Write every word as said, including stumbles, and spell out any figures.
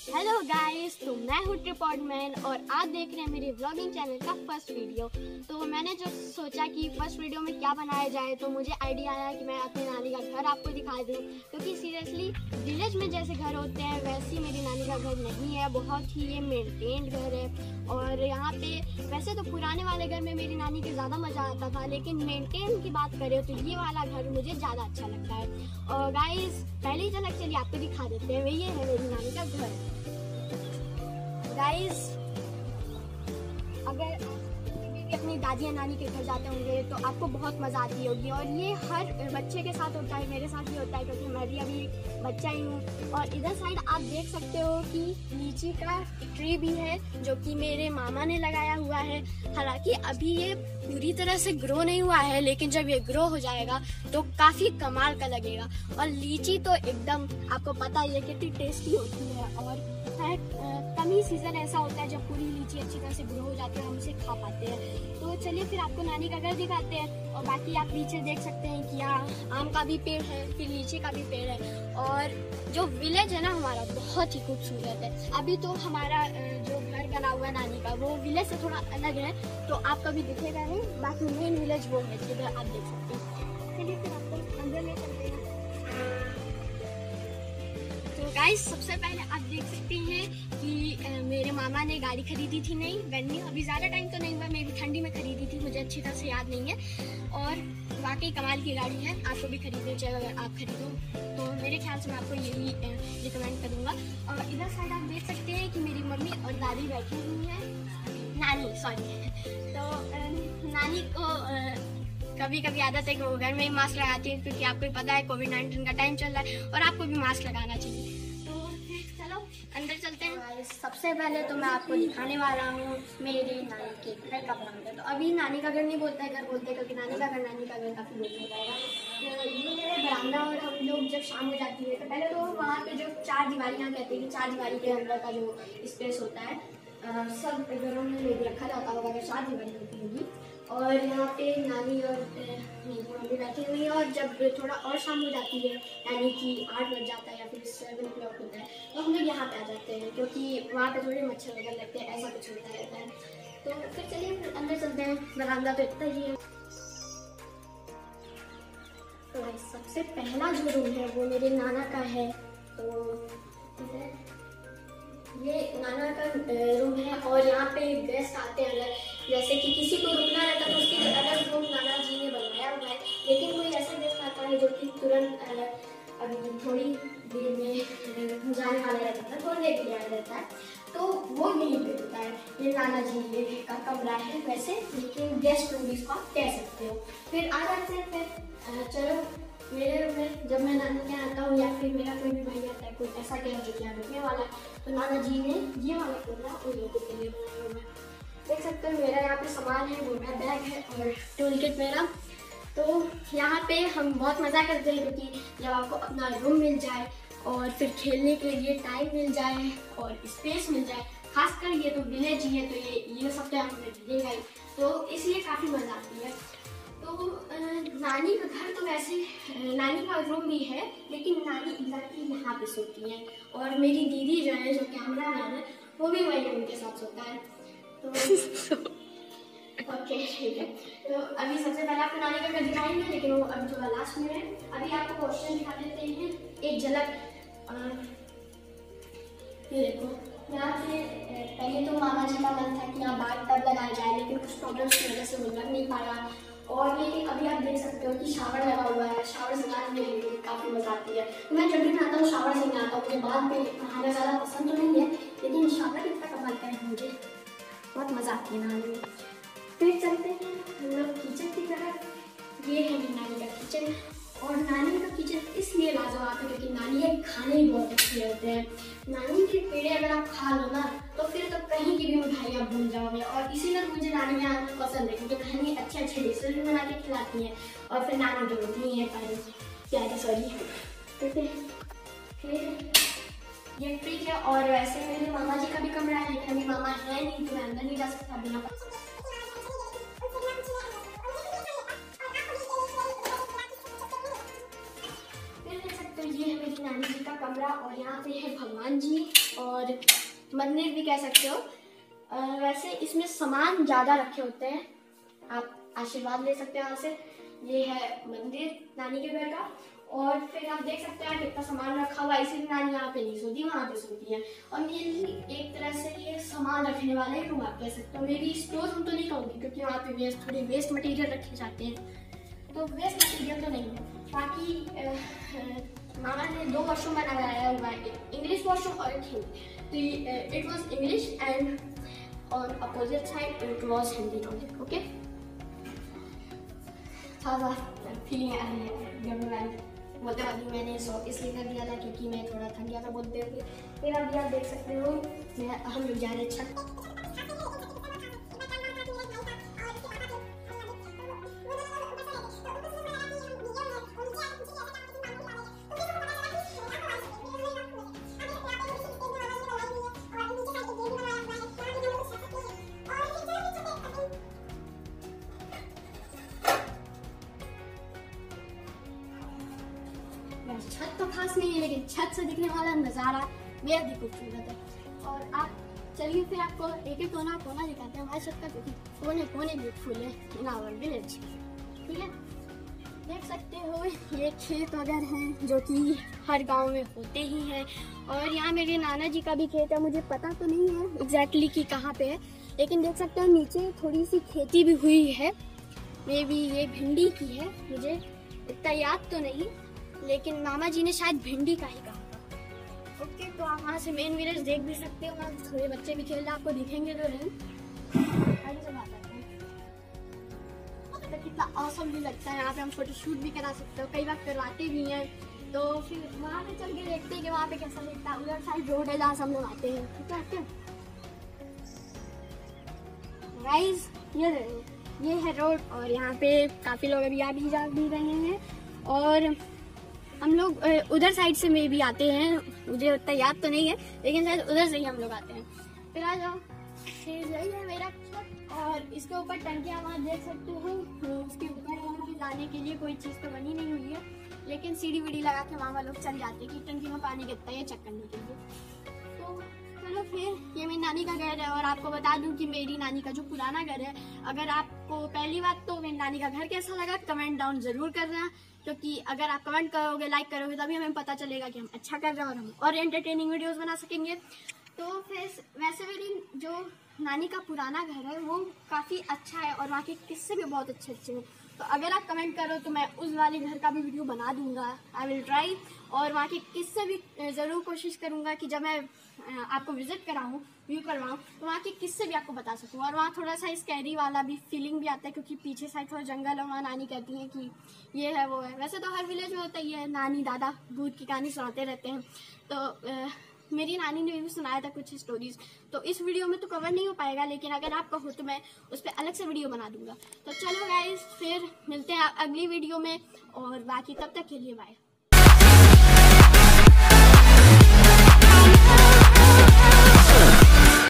Hello guys, तो मैं हूँ ट्रिपॉड मैन और आप देख रहे हैं मेरे व्लॉगिंग चैनल का फर्स्ट वीडियो। तो मैंने जो सोचा कि फर्स्ट वीडियो में क्या बनाया जाए, तो मुझे आइडिया आया कि मैं अपनी नानी का घर आपको दिखा दूँ, क्योंकि सीरियसली विलेज में जैसे घर होते हैं वैसे मेरी नानी का घर नहीं है। बहुत ही ये मेंटेन्ड घर है। और यहाँ पे वैसे तो पुराने वाले घर में मेरी नानी के ज़्यादा मज़ा आता था, लेकिन मेंटेन की बात करें तो ये वाला घर मुझे ज़्यादा अच्छा लगता है। और गाइस पहले ही झलक चलिए आपको दिखा देते हैं, ये है मेरी नानी का घर। गाइस अगर कभी भी अपनी दादी या नानी के घर जाते होंगे तो आपको बहुत मज़ा आती होगी, और ये हर बच्चे के साथ होता है, मेरे साथ भी होता है क्योंकि मैं भी अभी बच्चा ही हूँ। और इधर साइड आप देख सकते हो कि लीची का ट्री भी है जो कि मेरे मामा ने लगाया हुआ है। हालांकि अभी ये पूरी तरह से ग्रो नहीं हुआ है, लेकिन जब ये ग्रो हो जाएगा तो काफ़ी कमाल का लगेगा। और लीची तो एकदम आपको पता ही है कितनी टेस्टी होती है, और है कम ही सीज़न ऐसा होता है जब पूरी लीची अच्छी तरह से ग्रो हो जाती है, हम उसे खा पाते हैं। तो चलिए फिर आपको नानी का घर दिखाते हैं। और बाकी आप पीछे देख सकते हैं कि यहाँ आम का भी पेड़ है, फिर लीची का भी पेड़ है। और जो विलेज है ना हमारा बहुत ही खूबसूरत है। अभी तो हमारा जो घर बना हुआ है नानी का वो विलेज से थोड़ा अलग है, तो आपका भी दिखेगा नहीं। बाकी मेन विलेज वो है जिधर आप देख सकते हैं। चलिए फिर आपको अंदर ले चलते हैं। तो गाइस सबसे पहले आप देख सकते हैं कि मेरे मामा ने गाड़ी खरीदी थी, नहीं वेन्यू, अभी ज़्यादा टाइम तो नहीं हुआ, मैं भी ठंडी में खरीदी थी, मुझे अच्छी तरह से याद नहीं है। और वाकई कमाल की गाड़ी है, आपको भी खरीदनी चाहिए अगर आप खरीदो तो। मेरे ख्याल से मैं आपको यही रिकमेंड करूँगा। और इधर साइड आप देख सकते हैं कि मेरी मम्मी और दादी बैठी हुई हैं, नानी सॉरी तो नानी को कभी कभी आदत है कि वो घर में ही मास्क लगाती है, क्योंकि आपको पता है कोविड नाइन्टीन का टाइम चल रहा है और आपको भी मास्क लगाना चाहिए। तो चलो अंदर चलते हैं। सबसे पहले तो मैं आपको दिखाने वाला हूँ मेरी नानी के घर का बरामदा। तो अभी नानी का घर नहीं बोलता है, घर बोलते हैं, क्योंकि नानी का घर नानी का घर काफ़ी दूर हो जाएगा। तो ये है बरामदा। और हम लोग जब शाम हो जाती है तो पहले तो वहाँ पे जो चार दीवारियाँ कहते हैं कि चार दीवारी के अंदर का जो स्पेस होता है सब घरों में रखा जाता होगा, अगर चार दीवारी होती होगी। और यहाँ पे नानी और मेरी मम्मी बैठी हुई है। और जब थोड़ा और शाम हो जाती है, यानी कि आठ बज जाता है या फिर सेवन ओ क्लॉक होता है, तो हम लोग यहाँ पे आ जाते हैं, क्योंकि वहाँ पे थोड़े मच्छर वगैरह लगते हैं, ऐसा कुछ होता रहता है। तो फिर चलिए फिर अंदर चलते हैं। बरामदा तो इतना ही है। तो सबसे पहला जो रूम है वो मेरे नाना का है। तो ये नाना का रूम है। और यहाँ पे गेस्ट आते हैं अगर जैसे कि किसी को रुकना रहता है तो उसके लिए अलग रूम नाना जी ने बनवाया हुआ है। लेकिन कोई ऐसा गेस्ट आता है जो कि तुरंत अभी थोड़ी देर में जाने वाला रहता है, थोड़ी देर के लिए रहता है, तो वो यहीं पे होता है। ये नाना जी ये का कमरा है वैसे, लेकिन गेस्ट रूम इसको आप कह सकते हो। फिर आ जाते हैं। फिर चलो मेरे रूम में जब मैं नानी के यहाँ आता हूँ या फिर मेरा कोई भी भाई आता है, कोई ऐसा गेस्ट जो कि यहाँ रुकने वाला है, तो नाना जी ने ये वाला कमरा उन लोगों के लिए बनाया हुआ है। देख सकते हो मेरा यहाँ पे सामान है, वो मेरा बैग है और टूल किट मेरा। तो यहाँ पे हम बहुत मज़ा करते हैं, क्योंकि जब आपको अपना रूम मिल जाए और फिर खेलने के लिए टाइम मिल जाए और स्पेस मिल जाए, खासकर ये तो विलेज ही है तो ये ये सब तो हमें मिलेगा ही, तो इसलिए काफ़ी मज़ा आती है। तो नानी का घर तो वैसे नानी का रूम भी है, लेकिन नानी एग्जैक्टली यहाँ पे सोती है। और मेरी दीदी जो है, जो कैमरा मैन है, वो भी वही उनके साथ सोता है। तो ओके ठीक है। तो अभी सबसे पहले आपको नानी का घर दिखाएंगे, लेकिन वो अभी थोड़ा लास्ट में है। अभी आपको क्वेश्चन दिखा देते हैं एक झलक। ये देखो, यहाँ पे पहले तो मामा जी का मन था कि यहाँ बाथ टब लगाया जाए, लेकिन कुछ प्रॉब्लम्स की वजह से वो लग नहीं पाया। और ये अभी आप देख सकते हो कि शावर लगा हुआ है। शावर से नहाने में काफ़ी मज़ा आती है। मैं जब भी नहाता हूँ शावर से नहाता हूँ, मुझे बाद में नहाना ज़्यादा पसंद तो नहीं है, लेकिन शावर इतना कमाल का है, मुझे बहुत मज़ा आती है नहाने में। फिर चलते हैं हम लोग किचन की तरफ। ये है नानी का किचन। और नानी का किचन इसलिए लाजवाब है क्योंकि नानी के खाने ही बहुत अच्छे रहते हैं। नानी के पेड़े अगर आप खा लो ना तो फिर तो कहीं की भी मिठाई आप भूल जाओगे। और इसीलिए मुझे नानी के आना पसंद है, क्योंकि नानी अच्छे अच्छे डिशेज भी बना के खिलाती हैं। और फिर नानी जो होती है प्यारी प्यारी सॉरी ठीक है। फिर ये फ्रिज है। और वैसे मेरे मामा जी का भी कमरा है, लेकिन अभी मामा है नहीं तो मैं अंदर नहीं जा सकता बिना। ये है मेरी नानी जी का कमरा। और यहाँ पे है भगवान हनुमान जी और मंदिर भी कह सकते हो। आ, वैसे इसमें सामान ज़्यादा रखे होते हैं, आप आशीर्वाद ले सकते हैं यहाँ से। ये है मंदिर नानी के घर का, और फिर आप देख सकते हैं कितना सामान रखा हुआ है। इसीलिए नानी यहाँ पे नहीं सोती, वहाँ पे सोती है। और मेनली एक तरह से ये सामान रखने वाला ही रूम आप कह सकते हो। मे बी स्टोर रूम तो नहीं कहूँगी, क्योंकि वहाँ पे वेस्ट थोड़े वेस्ट मटेरियल रखे जाते हैं, तो वेस्ट मटेरियल तो नहीं है। बाकी मामा ने दो वॉशरूम बनाया हुआ है, इंग्लिश वॉशरूम और एक हिंदी। तो it was English and on opposite side it was Hindi toilet. Okay, था फीलिंग आ रही है जब मैं बोलते वाली मैंने सो इसलिए कर दिया था क्योंकि मैं थोड़ा थक गया था बोलते हुए। फिर अब आप देख सकते हो मैं हम लोग जा रहे हैं छत। छत तो खास नहीं है, लेकिन छत से दिखने वाला नज़ारा बेहद ही खूबसूरत है। और आप चलिए फिर आपको एक एक कोना कोना दिखाते हैं हमारे छत का, क्योंकि कोने कोने ब्यूटीफुल है इन आवर विलेज। ठीक है, देख सकते हो ये खेत वगैरह हैं जो कि हर गांव में होते ही हैं। और यहाँ मेरे नाना जी का भी खेत है, मुझे पता तो नहीं है एग्जैक्टली कि कहाँ पे है, लेकिन देख सकते हो नीचे थोड़ी सी खेती भी हुई है। मे बी ये भिंडी की है, मुझे इतना याद तो नहीं, लेकिन मामा जी ने शायद भिंडी का ही कहा था। ओके, तो आप वहाँ से मेन विलेज देख भी सकते हो। वहाँ थोड़े बच्चे भी खेल रहे, आपको दिखेंगे तो नहीं। तो कितना ऑसम भी लगता है, यहाँ पे हम फोटो शूट भी करा सकते हो, कई बार करवाते भी हैं। तो फिर वहाँ पे चल के देखते हैं कि वहाँ पे कैसा दिखता है। उधर साइड रोड है जहाँ से हम लोग आते हैं। ठीक है गाइस, ये ये है रोड, और यहाँ पे काफी लोग अभी आ भी जा भी रहे हैं। और हम लोग उधर साइड से में भी आते हैं, मुझे उतना याद तो नहीं है, लेकिन शायद उधर से ही हम लोग आते हैं। फिर आ जाओ, फिर यही है मेरा छत, और इसके ऊपर टंकियाँ वहाँ देख सकते हो। उसके ऊपर वहाँ भी जाने के लिए कोई चीज़ तो बनी नहीं हुई है, लेकिन सीढ़ी वीढ़ी लगा के वहाँ लोग चल जाते हैं कि टंकी में पानी गिरता है चेक करने के लिए। तो चलो फिर, ये मेरी नानी का घर है। और आपको बता दूं कि मेरी नानी का जो पुराना घर है, अगर आपको पहली बात तो मेरी नानी का घर कैसा लगा कमेंट डाउन जरूर करना, क्योंकि अगर आप कमेंट करोगे, लाइक करोगे, तभी हमें पता चलेगा कि हम अच्छा कर रहे हैं और हम और एंटरटेनिंग वीडियोस बना सकेंगे। तो फिर वैसे मेरी जो नानी का पुराना घर है वो काफ़ी अच्छा है, और वहाँ के किस्से भी बहुत अच्छे अच्छे हैं। तो अगर आप कमेंट करो तो मैं उस वाले घर का भी वीडियो बना दूंगा, आई विल ट्राई। और वहाँ के किस्से भी ज़रूर कोशिश करूँगा कि जब मैं आपको विजिट कराऊँ, व्यू करवाऊँ, तो वहाँ के किस्से भी आपको बता सकूँ। और वहाँ थोड़ा सा स्कैरी वाला भी फीलिंग भी आता है, क्योंकि पीछे साइड थोड़ा जंगल है। वहाँ नानी कहती हैं कि ये है वो है। वैसे तो हर विलेज में होता ही है, नानी दादा भूत की कहानी सुनाते रहते हैं। तो आ, मेरी नानी ने भी सुनाया था कुछ स्टोरीज, तो इस वीडियो में तो कवर नहीं हो पाएगा, लेकिन अगर आप कहो तो मैं उस पर अलग से वीडियो बना दूंगा। तो चलो गाइस, फिर मिलते हैं अगली वीडियो में, और बाकी तब तक के लिए बाय।